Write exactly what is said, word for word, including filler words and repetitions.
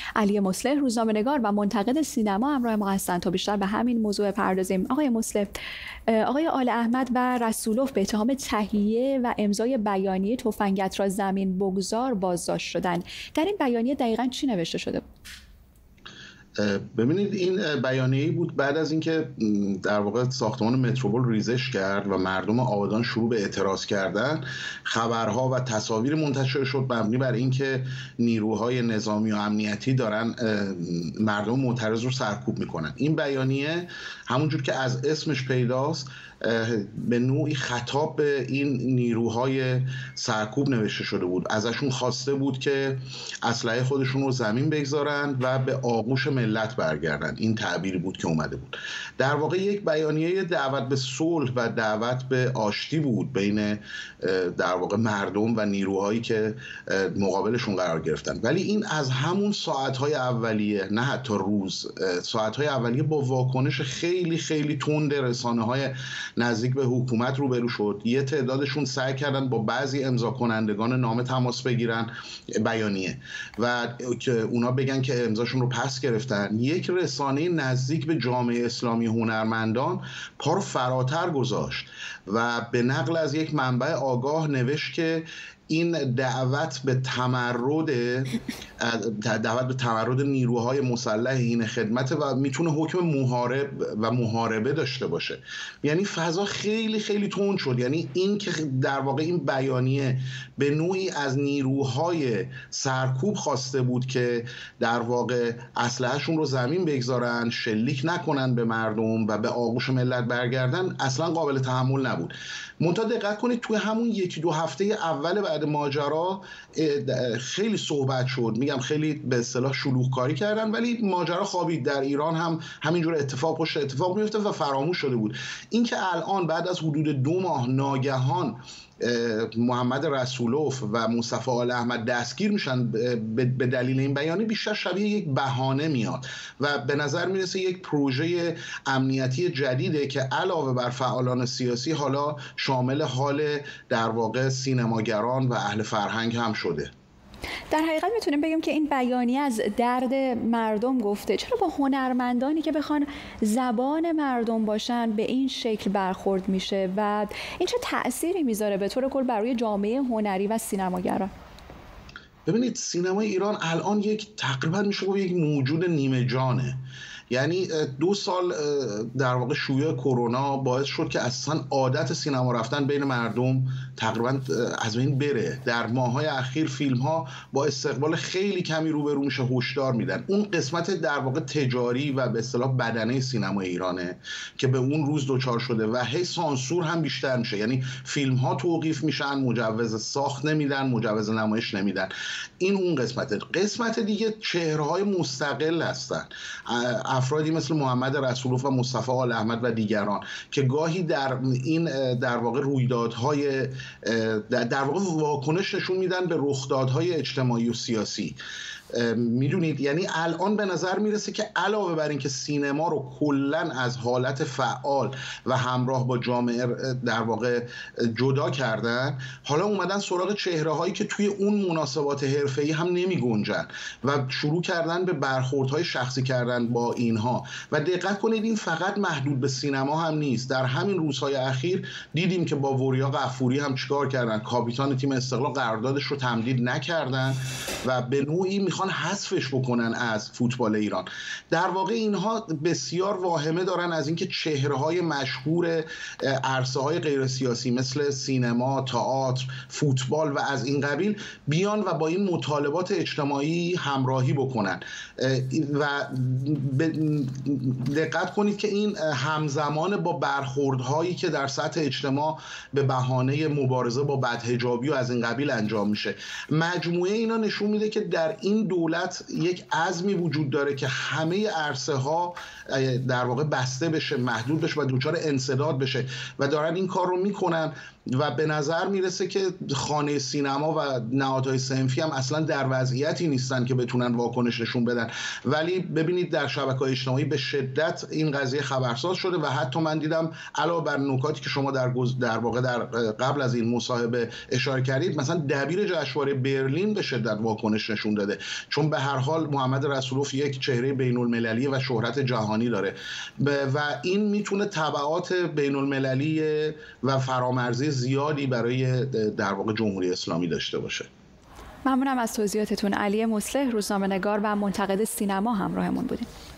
علی مصلح روزنامه‌نگار و منتقد سینما همراه ما هستند تا بیشتر به همین موضوع بپردازیم. آقای مصلح، آقای آل احمد و رسولوف به اتهام تهیه و امضای بیانیه تفنگت را زمین بگذار بازداشت شدند. در این بیانیه دقیقاً چی نوشته شده بود؟ ببینید، این بیانیه‌ای بود بعد از اینکه در واقع ساختمان متروپول ریزش کرد و مردم آبادان شروع به اعتراض کردن، خبرها و تصاویر منتشر شد مبنی بر اینکه نیروهای نظامی و امنیتی دارن مردم معترض رو سرکوب میکنن. این بیانیه همونجور که از اسمش پیداست به نوعی خطاب به این نیروهای سرکوب نوشته شده بود. ازشون خواسته بود که اسلحه خودشون رو زمین بگذارن و به آغوش ملت برگردن. این تعبیری بود که اومده بود. در واقع یک بیانیه دعوت به صلح و دعوت به آشتی بود بین در واقع مردم و نیروهایی که مقابلشون قرار گرفتن. ولی این از همون ساعتهای اولیه، نه حتی روز، ساعتهای اولیه با واکنش خیلی خیلی تند رسانه‌های نزدیک به حکومت روبرو شد. یه تعدادشون سعی کردن با بعضی امضا کنندگان نامه تماس بگیرن بیانیه و که اونا بگن که امضاشون رو پس گرفتن. یک رسانه نزدیک به جامعه اسلامی هنرمندان پا رو فراتر گذاشت و به نقل از یک منبع آگاه نوشت که این دعوت به تمرد دعوت به تمرد نیروهای مسلح حین خدمت و میتونه حکم محارب و محاربه داشته باشه. یعنی فضا خیلی خیلی تند شد. یعنی این که در واقع این بیانیه به نوعی از نیروهای سرکوب خواسته بود که در واقع اسلحه‌شون رو زمین بگذارن، شلیک نکنن به مردم و به آغوش ملت برگردن، اصلا قابل تحمل نبود. منتها دقت کنید توی همون یکی دو هفته اول بعد ماجرا خیلی صحبت شد، میگم خیلی به اصطلاح شلوغکاری کردن، ولی ماجرا خوابید. در ایران هم همینجور اتفاق پشت اتفاق میفته و فراموش شده بود. اینکه الان بعد از حدود دو ماه ناگهان محمد رسولوف و مصطفی آل احمد دستگیر میشن به دلیل این بیانیه، بیشتر شبیه یک بهانه میاد و به نظر میرسه یک پروژه امنیتی جدیده که علاوه بر فعالان سیاسی حالا شامل حال در واقع سینماگران و اهل فرهنگ هم شده. در حقیقت میتونیم بگیم که این بیانیه از درد مردم گفته. چرا با هنرمندانی که بخوان زبان مردم باشن به این شکل برخورد میشه و این چه تأثیری میذاره به طور کل بر روی جامعه هنری و سینماگران؟ ببینید، سینمای ایران الان یک تقریبا میشه گفت یک موجود نیمه جانه. یعنی دو سال در واقع شیوع کرونا باعث شد که اصلا عادت سینما رفتن بین مردم تقریبا از بین بره. در ماه‌های اخیر فیلم‌ها با استقبال خیلی کمی روبرو میشه، هشدار میدن. اون قسمت در واقع تجاری و به اصطلاح بدنه سینما ایرانه که به اون روز دچار شده و هی سانسور هم بیشتر میشه. یعنی فیلم‌ها توقیف میشن، مجوز ساخت نمیدن، مجوز نمایش نمیدن. این اون قسمته. قسمت دیگه چهره‌های مستقل هستن، افرادی مثل محمد رسولوف و مصطفی آل احمد و دیگران که گاهی در این در واقع رویدادهای در واقع واکنش نشون میدن به رخدادهای اجتماعی و سیاسی. میدونید، یعنی الان به نظر میرسه که علاوه بر این که سینما رو کلاً از حالت فعال و همراه با جامعه در واقع جدا کردن، حالا اومدن سراغ چهره‌هایی که توی اون مناسبات حرفه‌ای هم نمی گنجن و شروع کردن به برخوردهای شخصی کردن با اینها. و دقت کنید این فقط محدود به سینما هم نیست. در همین روزهای اخیر دیدیم که با وریا غفوری هم چیکار کردن. کاپیتان تیم استقلال قراردادش رو تمدید نکردن و به نوعی میخوان حذفش بکنن از فوتبال ایران. در واقع اینها بسیار واهمه دارن از اینکه چهره‌های مشهور عرصه‌های غیر سیاسی مثل سینما، تئاتر، فوتبال و از این قبیل بیان و با این مطالبات اجتماعی همراهی بکنن. و دقت کنید که این همزمان با برخوردهایی که در سطح اجتماع به بهانه مبارزه با بدحجابی و از این قبیل انجام میشه. مجموعه اینا نشون میده که در این دولت یک عزمی وجود داره که همه عرصه ها در واقع بسته بشه، محدود بشه و دوچار انسداد بشه و دارن این کار رو میکنن و به نظر میرسه که خانه سینما و نهادهای صنفی هم اصلا در وضعیتی نیستن که بتونن واکنش نشون بدن. ولی ببینید در شبکه‌های اجتماعی به شدت این قضیه خبرساز شده و حتی من دیدم علاوه بر نکاتی که شما در در واقع در قبل از این مصاحبه اشاره کردید، مثلا دبیر جشنواره برلین به شدت واکنش نشون داده، چون به هر حال محمد رسولوف یک چهره بین‌المللی و شهرت جهانی داره و این میتونه تبعات بین‌المللی و فرامرزی زیادی برای در واقع جمهوری اسلامی داشته باشه. ممنونم از توضیحاتتون. علی مصلح، روزنامه‌نگار و منتقد سینما همراهمون بودیم.